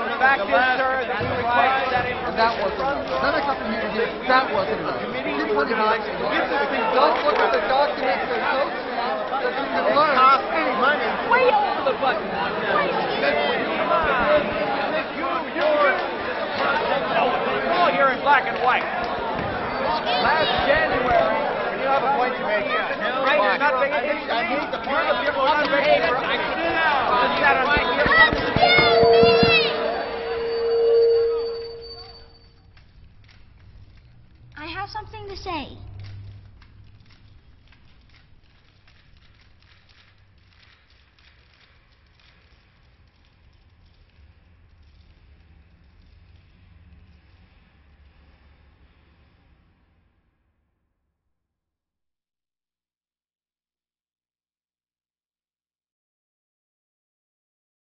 The fact is, sir, that we require that information. That wasn't enough. Then I come from here to do it. That wasn't enough. You're putting elections. Don't look at the documents they're so small that you can learn. Cost money. Way over the budget. Oh, you're in black and white. Last January, you have a point to make. Right, you're not paying attention. I need the part of your paper. I sit down.